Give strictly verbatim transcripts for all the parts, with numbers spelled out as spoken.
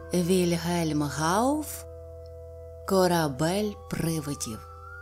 Вільгельм Гауф «Корабель привидів».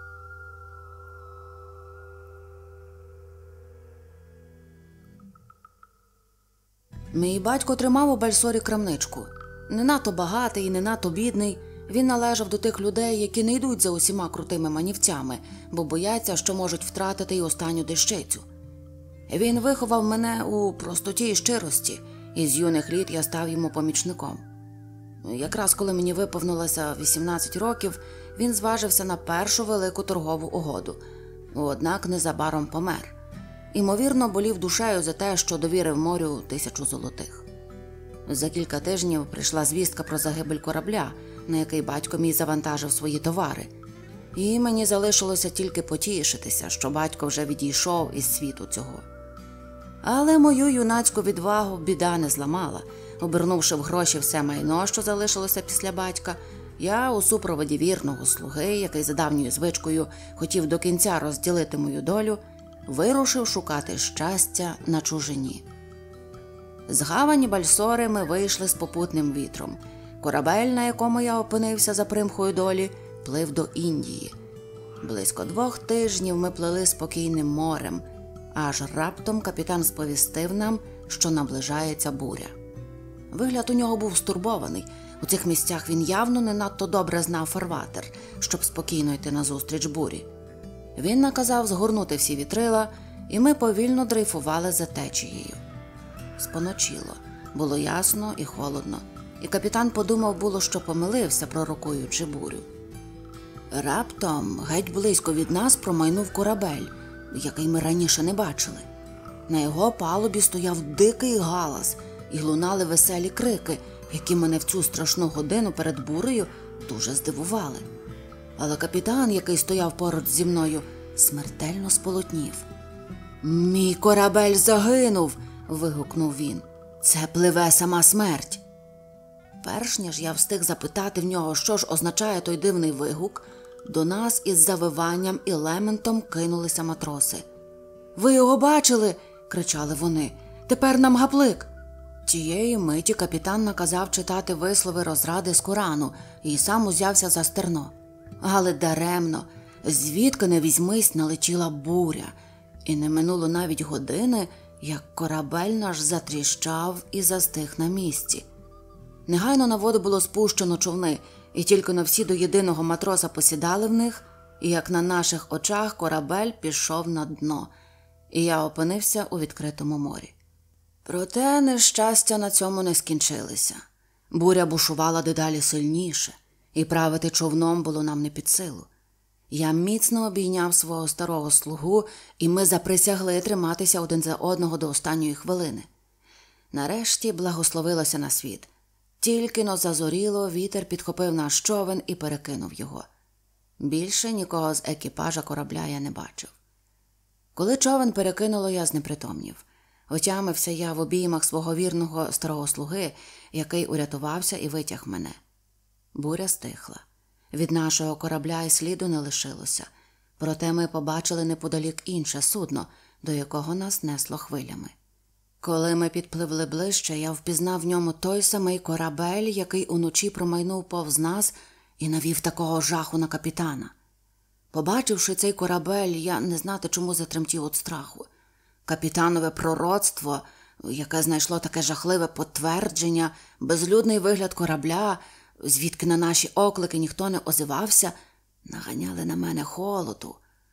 Мій батько тримав у Бальсорі крамничку. Не надто багатий і не надто бідний, він належав до тих людей, які не йдуть за усіма крутими манівцями, бо бояться, що можуть втратити й останню дещицю. Він виховав мене у простоті і щирості, і з юних літ я став йому помічником. Якраз коли мені виповнилося вісімнадцять років, він зважився на першу велику торгову угоду, однак незабаром помер. Імовірно, болів душею за те, що довірив морю тисячу золотих. За кілька тижнів прийшла звістка про загибель корабля, на який батько мій завантажив свої товари. І мені залишилося тільки потішитися, що батько вже відійшов із світу цього. Але мою юнацьку відвагу біда не зламала. Обернувши в гроші все майно, що залишилося після батька, я у супроводі вірного слуги, який за давньою звичкою хотів до кінця розділити мою долю, вирушив шукати щастя на чужині. З гавані Бальсори ми вийшли з попутним вітром. Корабель, на якому я опинився за примхою долі, плив до Індії. Близько двох тижнів ми плили спокійним морем, аж раптом капітан сповістив нам, що наближається буря. Вигляд у нього був стурбований. У цих місцях він явно не надто добре знав фарватер, щоб спокійно йти назустріч бурі. Він наказав згорнути всі вітрила, і ми повільно дрейфували за течією. Споночило, було ясно і холодно, і капітан подумав було, що помилився, пророкуючи бурю. Раптом геть близько від нас промайнув корабель, який ми раніше не бачили. На його палубі стояв дикий галас, і лунали веселі крики, які мене в цю страшну годину перед бурею дуже здивували. Але капітан, який стояв поруч зі мною, смертельно сполотнів. «Мій корабель загинув!» – вигукнув він. «Це пливе сама смерть!» Перш ніж я встиг запитати в нього, що ж означає той дивний вигук, до нас із завиванням і лементом кинулися матроси. «Ви його бачили?» – кричали вони. «Тепер нам гаплик!» Тієї миті капітан наказав читати вислови розради з Корану і сам узявся за стерно. Але даремно, звідки не візьмись налетіла буря, і не минуло навіть години, як корабель наш затріщав і застиг на місці. Негайно на воду було спущено човни, і тільки на всі до єдиного матроса посідали в них, і як на наших очах корабель пішов на дно, і я опинився у відкритому морі. Проте нещастя на цьому не скінчилися. Буря бушувала дедалі сильніше, і правити човном було нам не під силу. Я міцно обійняв свого старого слугу, і ми заприсягли триматися один за одного до останньої хвилини. Нарешті благословилося на світ. Тільки-но зазоріло, вітер підхопив наш човен і перекинув його. Більше нікого з екіпажа корабля я не бачив. Коли човен перекинуло, я знепритомнів. Отямився я в обіймах свого вірного старого слуги, який урятувався і витяг мене. Буря стихла. Від нашого корабля й сліду не лишилося. Проте ми побачили неподалік інше судно, до якого нас несло хвилями. Коли ми підпливли ближче, я впізнав в ньому той самий корабель, який уночі промайнув повз нас і навів такого жаху на капітана. Побачивши цей корабель, я не знати чому затремтів від страху. Капітанове пророцтво, яке знайшло таке жахливе підтвердження, безлюдний вигляд корабля, звідки на наші оклики ніхто не озивався, наганяли на мене холоду.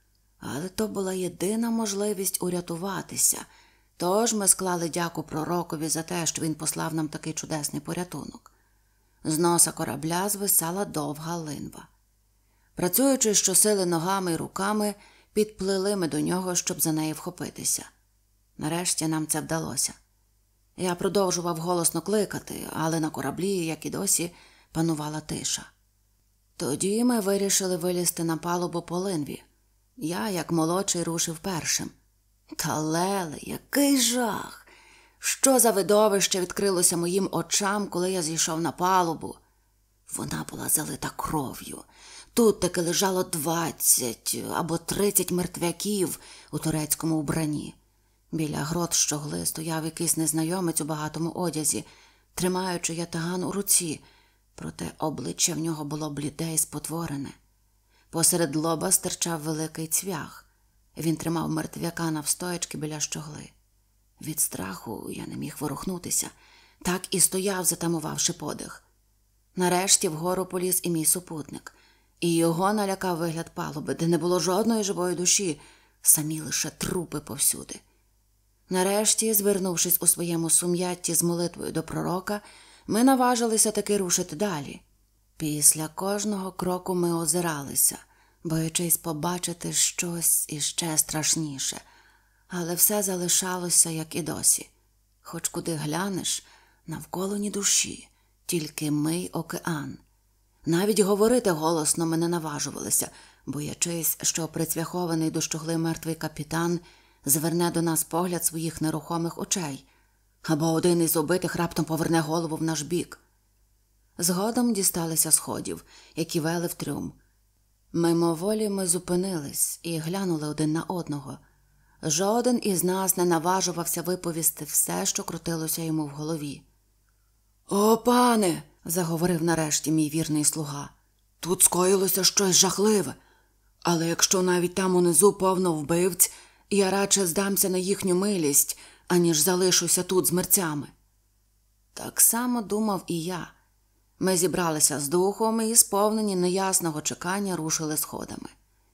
Але то була єдина можливість урятуватися, тож ми склали дяку пророкові за те, що він послав нам такий чудесний порятунок. З носа корабля звисала довга линва. Працюючи щосили ногами й руками, підплили ми до нього, щоб за неї вхопитися. Нарешті нам це вдалося. Я продовжував голосно кликати, але на кораблі, як і досі, панувала тиша. Тоді ми вирішили вилізти на палубу по линві. Я, як молодший, рушив першим. Та леле, який жах! Що за видовище відкрилося моїм очам, коли я зійшов на палубу? Вона була залита кров'ю. Тут таки лежало двадцять або тридцять мертвяків у турецькому вбранні. Біля грот щогли стояв якийсь незнайомець у багатому одязі, тримаючи ятаган у руці, Проте обличчя в нього було бліде і спотворене. Посеред лоба стирчав великий цвях. Він тримав мертвяка навстоячки біля щогли. Від страху я не міг ворухнутися, так і стояв, затамувавши подих. Нарешті вгору поліз і мій супутник, і його налякав вигляд палуби, де не було жодної живої душі, самі лише трупи повсюди. Нарешті, звернувшись у своєму сум'ятті з молитвою до пророка, ми наважилися таки рушити далі. Після кожного кроку ми озиралися, боячись побачити щось іще страшніше. Але все залишалося, як і досі. Хоч куди глянеш, навколо ні душі, тільки ми й океан. Навіть говорити голосно ми не наважувалися, боячись, що прицвяхований до щогли мертвий капітан зверне до нас погляд своїх нерухомих очей, або один із убитих раптом поверне голову в наш бік. Згодом дісталися сходів, які вели в трюм. Мимоволі ми зупинились і глянули один на одного. Жоден із нас не наважувався виповісти все, що крутилося йому в голові. «О, пане!» – заговорив нарешті мій вірний слуга. «Тут скоїлося щось жахливе. Але якщо навіть там унизу повно вбивць, я радше здамся на їхню милість, аніж залишуся тут з мерцями». Так само думав і я. Ми зібралися з духом і, сповнені неясного чекання, рушили сходами.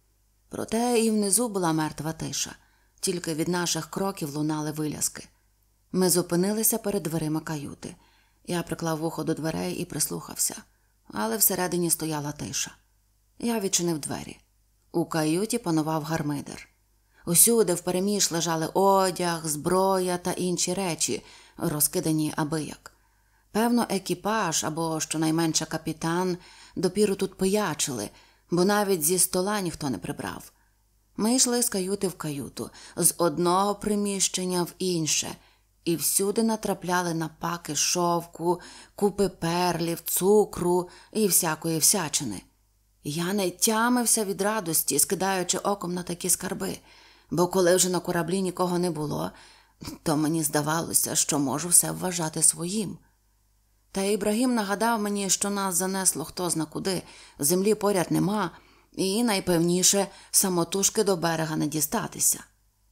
Проте і внизу була мертва тиша. Тільки від наших кроків лунали виляски. Ми зупинилися перед дверима каюти. Я приклав вухо до дверей і прислухався. Але всередині стояла тиша. Я відчинив двері. У каюті панував гармидер. Усюди впереміж лежали одяг, зброя та інші речі, розкидані абияк. Певно, екіпаж або, щонайменше, капітан допіру тут пиячили, бо навіть зі стола ніхто не прибрав. Ми йшли з каюти в каюту, з одного приміщення в інше, і всюди натрапляли на паки шовку, купи перлів, цукру і всякої всячини. Я не тямився від радості, скидаючи оком на такі скарби, бо коли вже на кораблі нікого не було, то мені здавалося, що можу все вважати своїм. Та Ібрагім нагадав мені, що нас занесло хто зна куди, землі поряд нема, і, найпевніше, самотужки до берега не дістатися.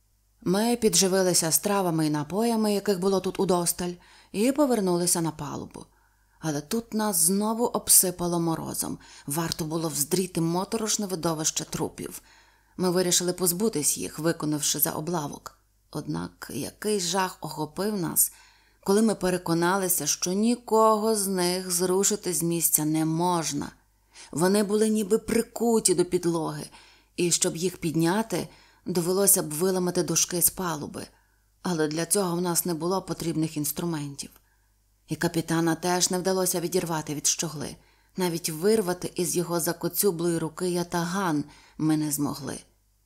Ми підживилися стравами і напоями, яких було тут удосталь, і повернулися на палубу. Але тут нас знову обсипало морозом. Варто було вздріти моторошне видовище трупів. Ми вирішили позбутись їх, виконавши за облавок. Однак який жах охопив нас, коли ми переконалися, що нікого з них зрушити з місця не можна. Вони були ніби прикуті до підлоги, і щоб їх підняти, довелося б виламати дошки з палуби. Але для цього в нас не було потрібних інструментів. І капітана теж не вдалося відірвати від щогли. Навіть вирвати із його закоцюблої руки ятаган ми не змогли.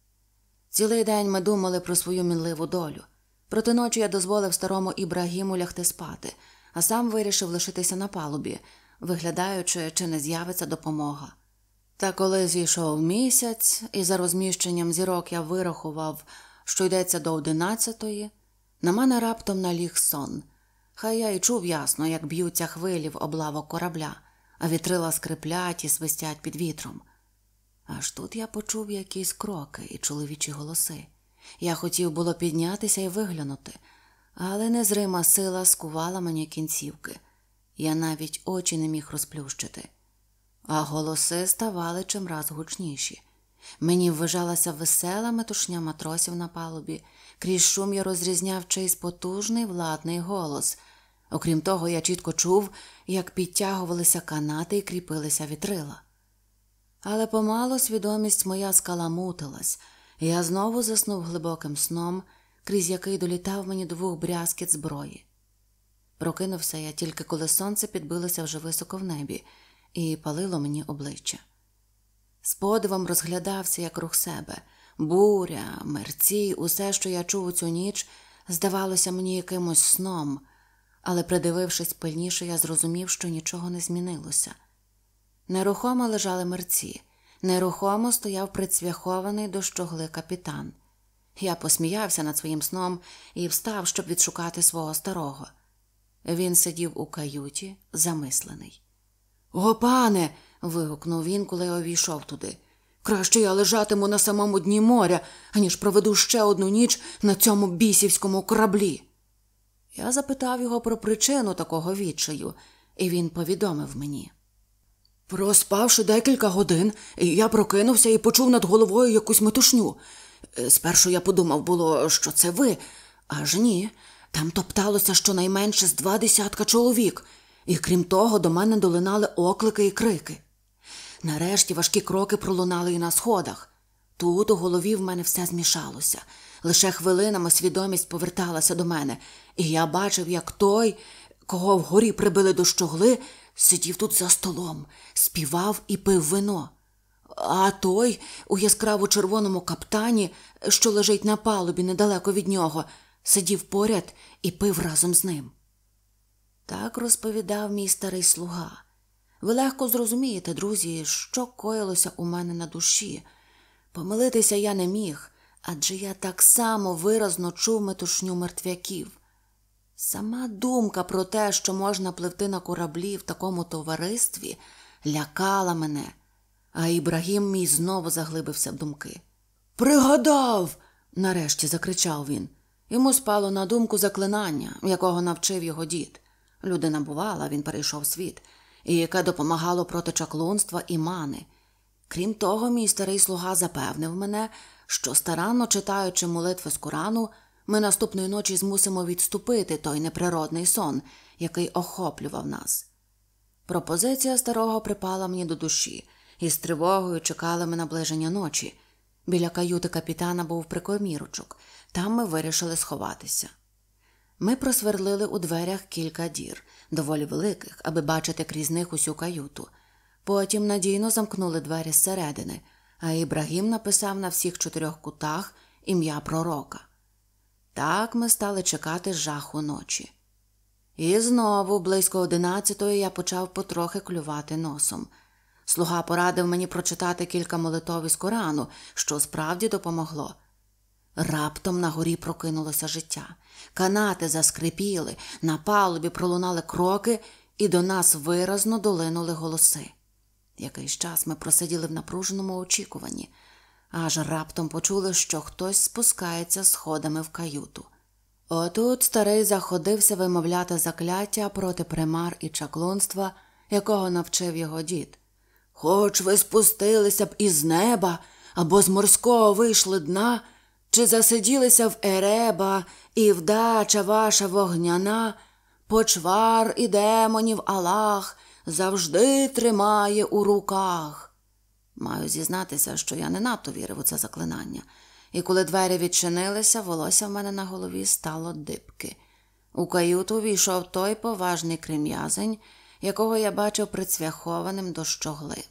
Цілий день ми думали про свою мінливу долю. Проти ночі я дозволив старому Ібрагіму лягти спати, а сам вирішив лишитися на палубі, виглядаючи, чи не з'явиться допомога. Та коли зійшов місяць, і за розміщенням зірок я вирахував, що йдеться до одинадцятої, на мене раптом наліг сон. Хай я й чув ясно, як б'ються хвилі в облавок корабля, а вітрила скриплять і свистять під вітром. Аж тут я почув якісь кроки і чоловічі голоси. Я хотів було піднятися і виглянути, але незрима сила скувала мені кінцівки. Я навіть очі не міг розплющити. А голоси ставали чимраз гучніші. Мені ввижалася весела метушня матросів на палубі. Крізь шум я розрізняв чийсь потужний владний голос. Окрім того, я чітко чув, як підтягувалися канати і кріпилися вітрила. Але помалу свідомість моя скаламутилась, і я знову заснув глибоким сном, крізь який долітав мені до вух брязкіт зброї. Прокинувся я тільки коли сонце підбилося вже високо в небі і палило мені обличчя. З подивом розглядався я круг себе. Буря, мерці, усе, що я чув у цю ніч, здавалося мені якимось сном, але, придивившись пильніше, я зрозумів, що нічого не змінилося. Нерухомо лежали мерці, нерухомо стояв прицвяхований до щогли капітан. Я посміявся над своїм сном і встав, щоб відшукати свого старого. Він сидів у каюті, замислений. «О, пане!» – вигукнув він, коли я увійшов туди. «Краще я лежатиму на самому дні моря, аніж проведу ще одну ніч на цьому бісівському кораблі». Я запитав його про причину такого відчаю, і він повідомив мені. «Проспавши декілька годин, я прокинувся і почув над головою якусь метушню. Спершу я подумав було, що це ви, аж ні. Там топталося щонайменше з два десятка чоловік, і крім того до мене долинали оклики і крики. Нарешті важкі кроки пролунали і на сходах. Тут у голові в мене все змішалося. Лише хвилинами свідомість поверталася до мене, і я бачив, як той, кого вгорі прибили до щогли, сидів тут за столом, співав і пив вино. А той у яскраво-червоному каптані, що лежить на палубі недалеко від нього, сидів поряд і пив разом з ним. Так розповідав мій старий слуга. Ви легко зрозумієте, друзі, що коїлося у мене на душі. Помилитися я не міг, адже я так само виразно чув метушню мертвяків. Сама думка про те, що можна пливти на кораблі в такому товаристві, лякала мене, а Ібрагім мій знову заглибився в думки. «Пригадав!» – нарешті закричав він. Йому спало на думку заклинання, якого навчив його дід. Людина бувала, він перейшов світ, і яке допомагало проти чаклунства і мани. Крім того, мій старий слуга запевнив мене, що старанно читаючи молитви з Корану, ми наступної ночі змусимо відступити той неприродний сон, який охоплював нас. Пропозиція старого припала мені до душі, і з тривогою чекали ми наближення ночі. Біля каюти капітана був прикомірочок, там ми вирішили сховатися. Ми просверлили у дверях кілька дір, доволі великих, аби бачити крізь них усю каюту. Потім надійно замкнули двері зсередини, а Ібрагім написав на всіх чотирьох кутах ім'я пророка. Так ми стали чекати жаху ночі. І знову, близько одинадцятої, я почав потрохи клювати носом. Слуга порадив мені прочитати кілька молитов із Корану, що справді допомогло. Раптом на горі прокинулося життя. Канати заскрипіли, на палубі пролунали кроки, і до нас виразно долинули голоси. Якийсь час ми просиділи в напруженому очікуванні, аж раптом почули, що хтось спускається сходами в каюту. Отут старий заходився вимовляти закляття проти примар і чаклунства, якого навчив його дід. «Хоч ви спустилися б із неба, або з морського вийшли дна, чи засиділися в Ереба, і вдача ваша вогняна, почвар і демонів Аллах завжди тримає у руках». Маю зізнатися, що я не надто вірив у це заклинання, і коли двері відчинилися, волосся в мене на голові стало дибки. У каюту війшов той поважний крем'язень, якого я бачив прицвяхованим до щогли.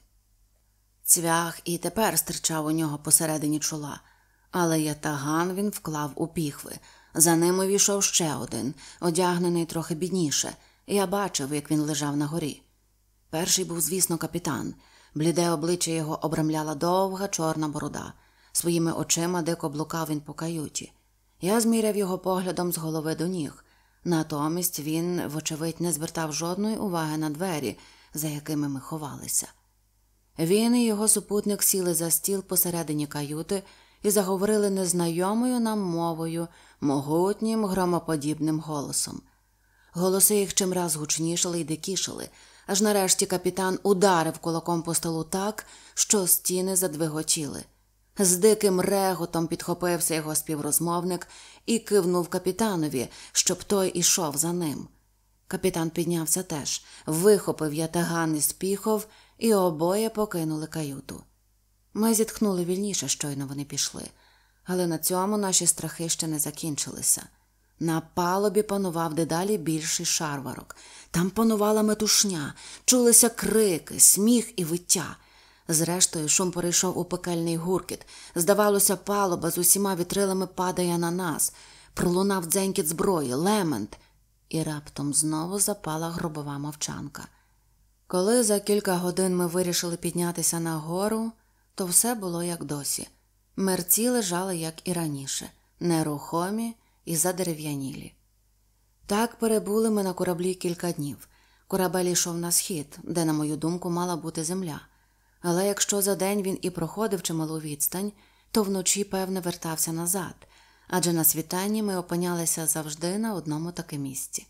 Цвях і тепер стирчав у нього посередині чола, але ятаган він вклав у піхви. За ним увійшов ще один, одягнений трохи бідніше. Я бачив, як він лежав на горі. Перший був, звісно, капітан. Бліде обличчя його обрамляла довга чорна борода. Своїми очима дико блукав він по каюті. Я зміряв його поглядом з голови до ніг. Натомість він, вочевидь, не звертав жодної уваги на двері, за якими ми ховалися. Він і його супутник сіли за стіл посередині каюти і заговорили незнайомою нам мовою, могутнім громоподібним голосом. Голоси їх чимраз гучнішали й дикішали, аж нарешті капітан ударив кулаком по столу так, що стіни задвиготіли. З диким реготом підхопився його співрозмовник і кивнув капітанові, щоб той ішов за ним. Капітан піднявся теж, вихопив ятаган із піхов, і обоє покинули каюту. Ми зітхнули вільніше, щойно вони пішли, але на цьому наші страхи ще не закінчилися. На палубі панував дедалі більший шарварок. Там панувала метушня, чулися крики, сміх і виття. Зрештою, шум перейшов у пекельний гуркіт. Здавалося, палуба з усіма вітрилами падає на нас. Пролунав дзенькіт зброї, лемент. І раптом знову запала гробова мовчанка. Коли за кілька годин ми вирішили піднятися на гору, то все було як досі. Мерці лежали, як і раніше, нерухомі і задерев'янілі. Так перебули ми на кораблі кілька днів. Корабель йшов на схід, де, на мою думку, мала бути земля. Але якщо за день він і проходив чималу відстань, то вночі, певне, вертався назад, адже на світанні ми опинялися завжди на одному таки місці.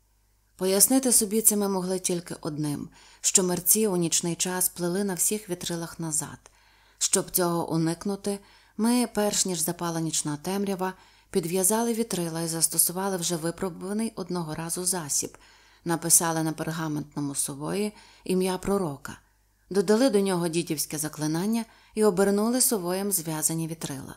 Пояснити собі це ми могли тільки одним, що мерці у нічний час плили на всіх вітрилах назад. Щоб цього уникнути, ми, перш ніж запала нічна темрява, підв'язали вітрила і застосували вже випробуваний одного разу засіб, написали на пергаментному сової ім'я пророка, додали до нього дідівське заклинання і обернули совоєм зв'язані вітрила.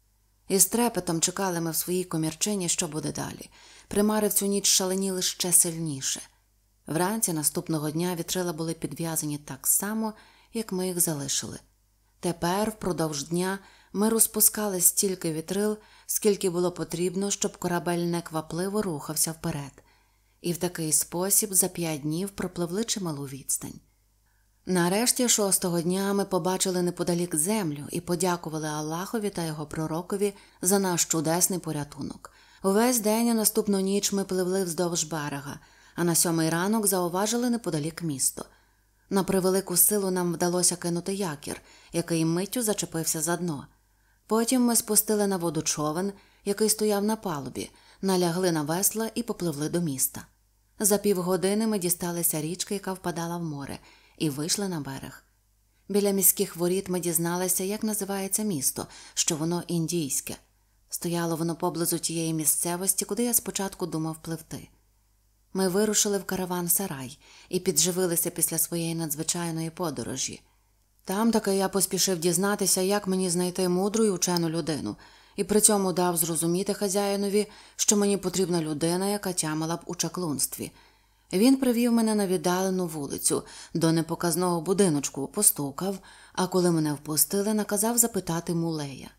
Із трепетом чекали ми в своїй комірчині, що буде далі. Примари в цю ніч шаленіли ще сильніше. Вранці наступного дня вітрила були підв'язані так само, як ми їх залишили. Тепер, впродовж дня, ми розпускали стільки вітрил, скільки було потрібно, щоб корабель неквапливо рухався вперед. І в такий спосіб за п'ять днів пропливли чималу відстань. Нарешті шостого дня ми побачили неподалік землю і подякували Аллахові та його пророкові за наш чудесний порятунок. Увесь день і наступну ніч ми пливли вздовж берега, а на сьомий ранок зауважили неподалік місто. На превелику силу нам вдалося кинути якір, який миттю зачепився за дно. Потім ми спустили на воду човен, який стояв на палубі, налягли на весла і попливли до міста. За півгодини ми дісталися річки, яка впадала в море, і вийшли на берег. Біля міських воріт ми дізналися, як називається місто, що воно індійське. Стояло воно поблизу тієї місцевості, куди я спочатку думав пливти. Ми вирушили в караван-сарай і підживилися після своєї надзвичайної подорожі. Там таки я поспішив дізнатися, як мені знайти мудру й учену людину, і при цьому дав зрозуміти хазяїнові, що мені потрібна людина, яка тямила б у чаклунстві. Він привів мене на віддалену вулицю, до непоказного будиночку, постукав, а коли мене впустили, наказав запитати мулея.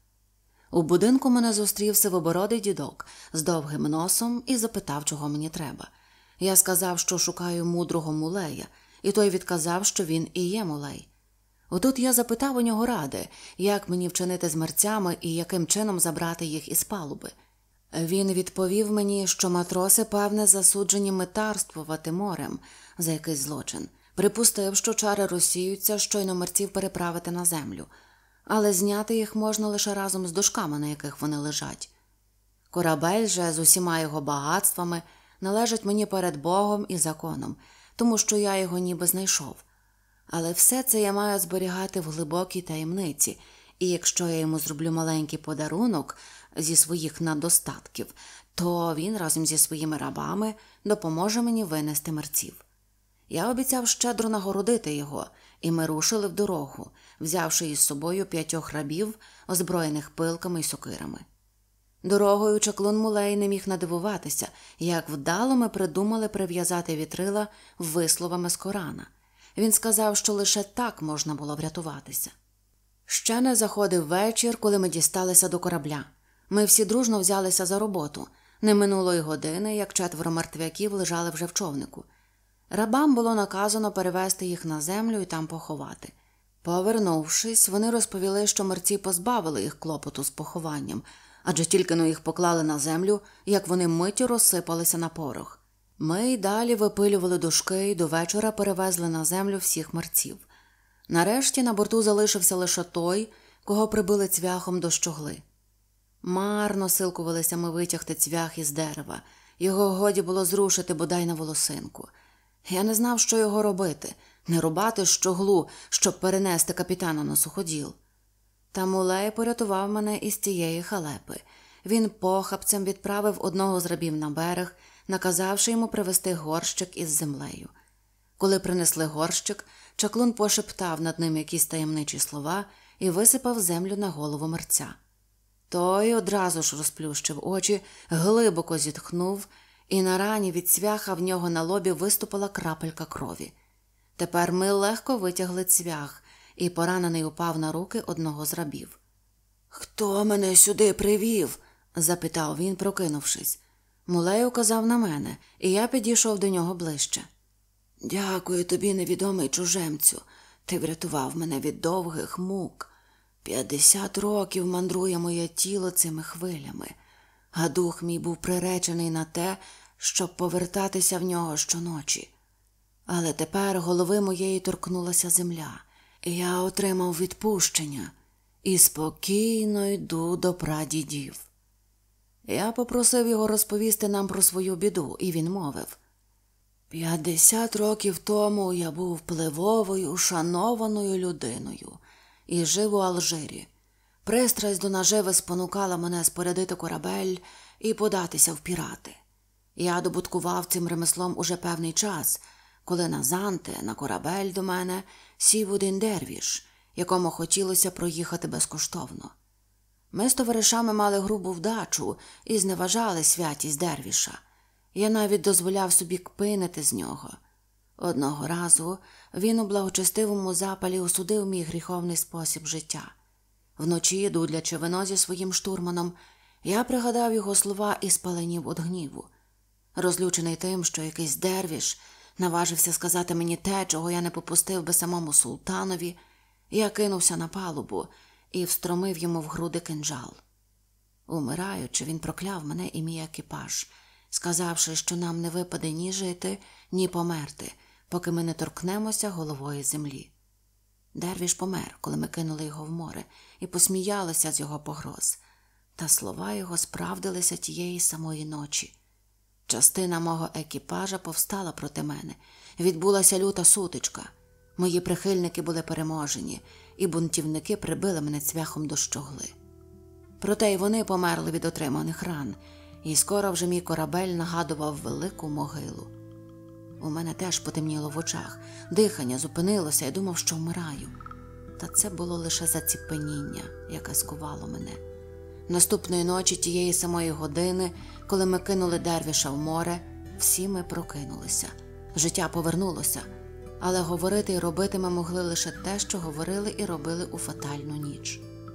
У будинку мене зустрів сивобородий дідок з довгим носом і запитав, чого мені треба. Я сказав, що шукаю мудрого мулея, і той відказав, що він і є мулей. Отут я запитав у нього ради, як мені вчинити з мерцями і яким чином забрати їх із палуби. Він відповів мені, що матроси, певне, засуджені метарствувати морем за якийсь злочин. Припустив, що чари розсіються, щойно мерців переправити на землю, але зняти їх можна лише разом з дошками, на яких вони лежать. Корабель же з усіма його багатствами належить мені перед Богом і законом, тому що я його ніби знайшов. Але все це я маю зберігати в глибокій таємниці, і якщо я йому зроблю маленький подарунок зі своїх надостатків, то він разом зі своїми рабами допоможе мені винести мерців. Я обіцяв щедро нагородити його, і ми рушили в дорогу, взявши із собою п'ятьох рабів, озброєних пилками й сокирами. Дорогою чаклун Мулей не міг надивуватися, як вдало ми придумали прив'язати вітрила висловами з Корана. Він сказав, що лише так можна було врятуватися. Ще не заходив вечір, коли ми дісталися до корабля. Ми всі дружно взялися за роботу. Не минуло й години, як четверо мертвяків лежали вже в човнику. Рабам було наказано перевезти їх на землю і там поховати. Повернувшись, вони розповіли, що мерці позбавили їх клопоту з похованням, адже тільки-но їх поклали на землю, як вони миттю розсипалися на порох. Ми й далі випилювали дошки і до вечора перевезли на землю всіх мерців. Нарешті на борту залишився лише той, кого прибили цвяхом до щогли. Марно силкувалися ми витягти цвях із дерева. Його годі було зрушити бодай на волосинку. Я не знав, що його робити. Не рубати щоглу, щоб перенести капітана на суходіл. Та Мулей порятував мене із цієї халепи. Він похапцем відправив одного з рабів на берег, наказавши йому привезти горщик із землею. Коли принесли горщик, чаклун пошептав над ним якісь таємничі слова і висипав землю на голову мерця. Той одразу ж розплющив очі, глибоко зітхнув, і на рані від цвяха в нього на лобі виступила крапелька крові. Тепер ми легко витягли цвях, і поранений упав на руки одного з рабів. «Хто мене сюди привів?» – запитав він, прокинувшись. Мулей указав на мене, і я підійшов до нього ближче. «Дякую тобі, невідомий чужемцю. Ти врятував мене від довгих мук. П'ятдесят років мандрує моє тіло цими хвилями, а дух мій був приречений на те, щоб повертатися в нього щоночі. Але тепер голови моєї торкнулася земля. Я отримав відпущення і спокійно йду до прадідів. Я попросив його розповісти нам про свою біду, і він мовив: «П'ятдесят років тому я був впливовою, шанованою людиною і жив у Алжирі. Пристрасть до наживи спонукала мене спорядити корабель і податися в пірати. Я добуткував цим ремеслом уже певний час, коли на Занте, на корабель до мене, сів один дервіш, якому хотілося проїхати безкоштовно. Ми з товаришами мали грубу вдачу і зневажали святість дервіша. Я навіть дозволяв собі кпинити з нього. Одного разу він у благочестивому запалі осудив мій гріховний спосіб життя. Вночі, дудлячи вино зі своїм штурманом, я пригадав його слова і спаленів від гніву. Розлючений тим, що якийсь дервіш наважився сказати мені те, чого я не попустив би самому султанові, я кинувся на палубу і встромив йому в груди кинджал. Умираючи, він прокляв мене і мій екіпаж, сказавши, що нам не випаде ні жити, ні померти, поки ми не торкнемося головою землі. Дервіш помер, коли ми кинули його в море, і посміялися з його погроз. Та слова його справдилися тієї самої ночі. Частина мого екіпажа повстала проти мене. Відбулася люта сутичка. Мої прихильники були переможені, і бунтівники прибили мене цвяхом до щогли. Проте й вони померли від отриманих ран, і скоро вже мій корабель нагадував велику могилу. У мене теж потемніло в очах, дихання зупинилося, я думав, що вмираю. Та це було лише заціпеніння, яке скувало мене. Наступної ночі, тієї самої години, коли ми кинули дервіша в море, всі ми прокинулися. Життя повернулося, але говорити і робити ми могли лише те, що говорили і робили у фатальну ніч.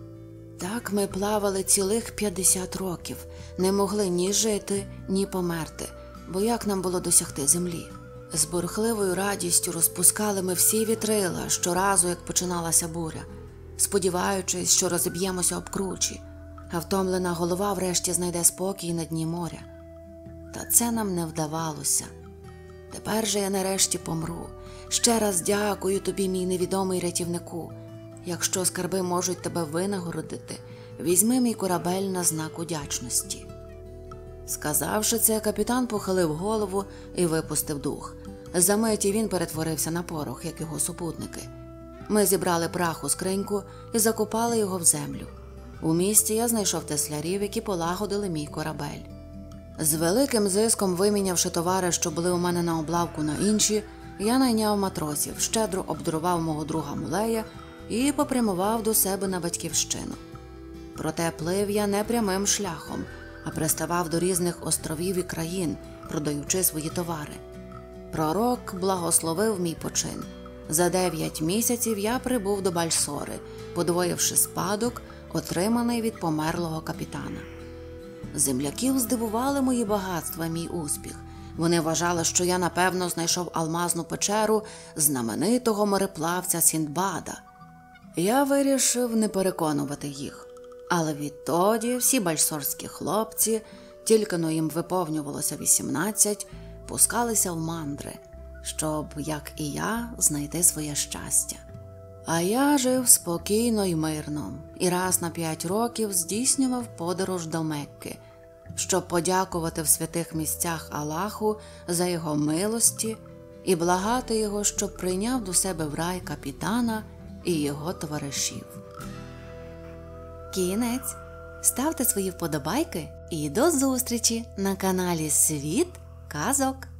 Так ми плавали цілих п'ятдесят років, не могли ні жити, ні померти, бо як нам було досягти землі? З бурхливою радістю розпускали ми всі вітрила щоразу, як починалася буря, сподіваючись, що розіб'ємося об кручі, а втомлена голова врешті знайде спокій на дні моря. Та це нам не вдавалося. Тепер же я нарешті помру. Ще раз дякую тобі, мій невідомий рятівнику. Якщо скарби можуть тебе винагородити, візьми мій корабель на знак удячності. Сказавши це, капітан похилив голову і випустив дух. Замиті він перетворився на порох, як його супутники. Ми зібрали прах у скриньку і закопали його в землю. У місті я знайшов теслярів, які полагодили мій корабель. З великим зиском, вимінявши товари, що були у мене на облавку, на інші, я найняв матросів, щедро обдарував мого друга Мулея і попрямував до себе на батьківщину. Проте плив я не прямим шляхом, а приставав до різних островів і країн, продаючи свої товари. Пророк благословив мій почин. За дев'ять місяців я прибув до Бальсори, подвоївши спадок, отриманий від померлого капітана. Земляків здивували мої багатства, мій успіх. Вони вважали, що я, напевно, знайшов алмазну печеру знаменитого мореплавця Сіндбада. Я вирішив не переконувати їх. Але відтоді всі бальсорські хлопці, тільки-но їм виповнювалося вісімнадцять, пускалися в мандри, щоб, як і я, знайти своє щастя. А я жив спокійно й мирно, і раз на п'ять років здійснював подорож до Мекки, щоб подякувати в святих місцях Аллаху за його милості і благати його, щоб прийняв до себе в рай капітана і його товаришів. Кінець. Ставте свої вподобайки і до зустрічі на каналі Світ казок.